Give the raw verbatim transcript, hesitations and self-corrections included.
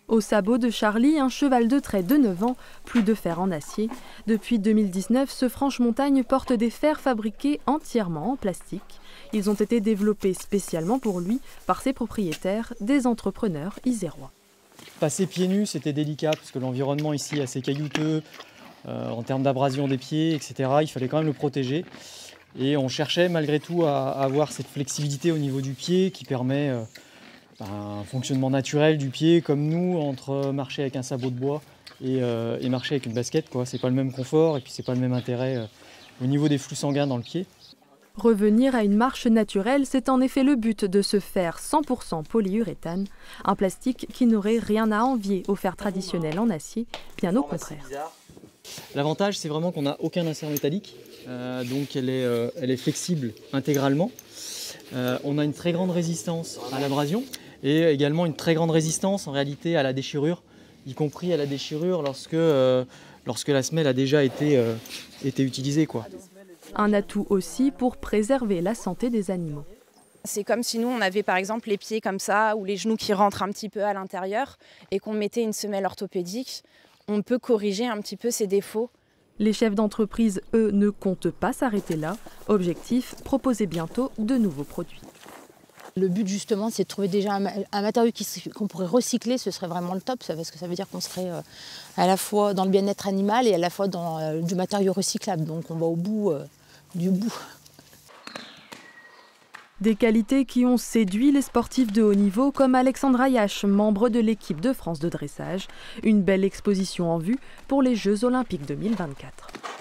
Au sabot de Charlie, un cheval de trait de neuf ans, plus de fer en acier. Depuis deux mille dix-neuf, ce Franche-Montagne porte des fers fabriqués entièrement en plastique. Ils ont été développés spécialement pour lui par ses propriétaires, des entrepreneurs isérois. Passer pieds nus, c'était délicat parce que l'environnement ici est assez caillouteux, euh, en termes d'abrasion des pieds, et cetera. Il fallait quand même le protéger. Et on cherchait malgré tout à, à avoir cette flexibilité au niveau du pied qui permet euh, un fonctionnement naturel du pied, comme nous, entre marcher avec un sabot de bois et, euh, et marcher avec une basket, quoi. C'est pas le même confort et puis c'est pas le même intérêt euh, au niveau des flux sanguins dans le pied. Revenir à une marche naturelle, c'est en effet le but de ce fer cent pour cent polyuréthane, un plastique qui n'aurait rien à envier au fer traditionnel en acier, bien au contraire. L'avantage, c'est vraiment qu'on n'a aucun insert métallique, euh, donc elle est, euh, elle est flexible intégralement. Euh, on a une très grande résistance à l'abrasion et également une très grande résistance en réalité à la déchirure, y compris à la déchirure lorsque, euh, lorsque la semelle a déjà été, euh, été utilisée, quoi. Un atout aussi pour préserver la santé des animaux. C'est comme si nous, on avait par exemple les pieds comme ça, ou les genoux qui rentrent un petit peu à l'intérieur, et qu'on mettait une semelle orthopédique. On peut corriger un petit peu ces défauts. Les chefs d'entreprise, eux, ne comptent pas s'arrêter là. Objectif, proposer bientôt de nouveaux produits. Le but justement, c'est de trouver déjà un, un matériau qu'on pourrait recycler, ce serait vraiment le top, ça, parce que ça veut dire qu'on serait euh, à la fois dans le bien-être animal et à la fois dans euh, du matériau recyclable. Donc on va au bout euh, du bout. Des qualités qui ont séduit les sportifs de haut niveau comme Alexandra Yache, membre de l'équipe de France de dressage. Une belle exposition en vue pour les Jeux Olympiques deux mille vingt-quatre.